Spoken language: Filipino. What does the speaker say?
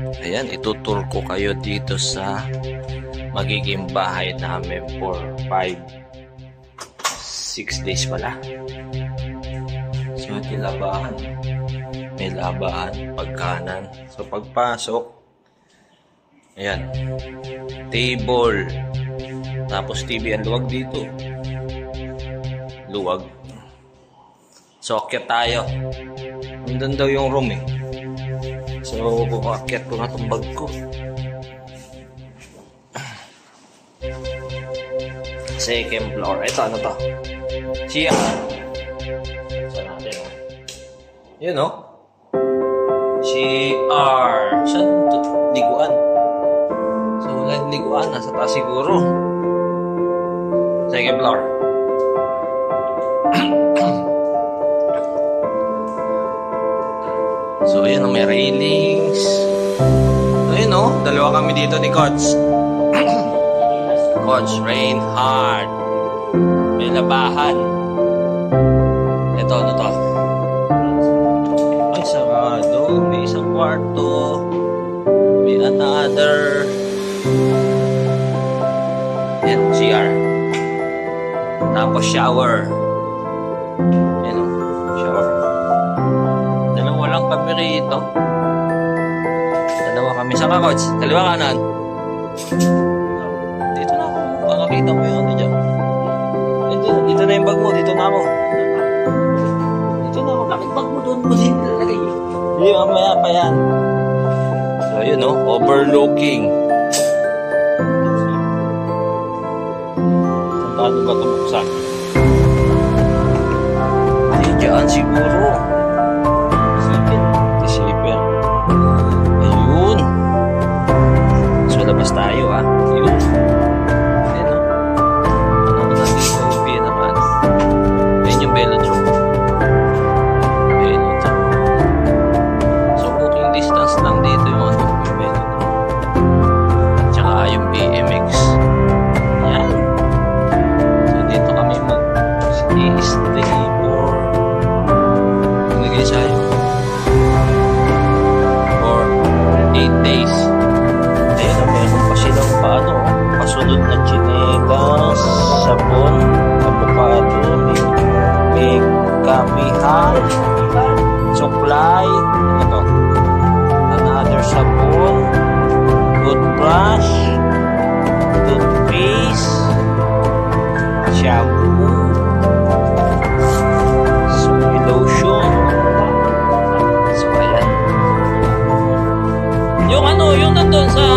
Ayan, itutur ko kayo dito sa magiging bahay namin for 6 days pala. So ito labahan. May labahan, pagkanan. So pagpasok, ayan, table. Tapos TV ang luwag dito. Luwag. So akyat tayo. Nandun daw yung room eh. So akyat ko na itong bag ko. Second floor. Ito ano to? Chia. Saan natin? Yun o. CR. Saan ito? Liguan. So wala yung liguan. Nasa taas siguro. Second floor. So ayan o, may railings. So ayan o, dalawa kami dito ni Coach. Coach Reinhard. May labahan. Ito ano to? Ay, sarado. May isang kwarto. May another. Ayan, CR. Tapos shower. Ayan o, shower. Dalawa lang kami rito. Dalawa kami. Saan ka, Coach? Dalawa kanan. Dito na ako. Baka kita mo yung ano dyan. Dito na yung bag mo. Dito na ako. Dito na ako. Bakit bag mo doon mo din nilalagay? Hindi, mamaya pa yan. So, yun o. Overlooking. Paano ba ito buksan? Hindi, dyan siguro. Isipin. Ayun. So, labas tayo ah. Ayun. Ayun o. Ano ko nandito yung pinaka. Ayun yung velodrome. Velodrome. So, walking distance lang dito yung ano, yung velodrome. Tsaka yung BMX. Yan. So, dito kami mag-stay for nagay sa'yo. 8 days. Ayun, meron pa silang paano, pasunod na chinelas, sabon, avocado, may kamihan, suklay, ito, another sabon, toothbrush, toothpaste, shampoo, so lotion. So ayan. Yung ano, yung nandun sa